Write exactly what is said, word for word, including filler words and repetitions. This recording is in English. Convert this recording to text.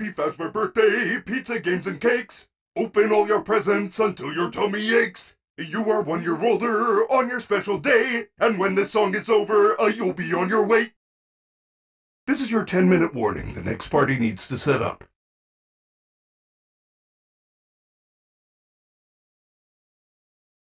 safe as my birthday, pizza, games, and cakes. Open all your presents until your tummy aches. You are one year older on your special day, and when this song is over, uh, you'll be on your way. This is your ten minute warning. The next party needs to set up.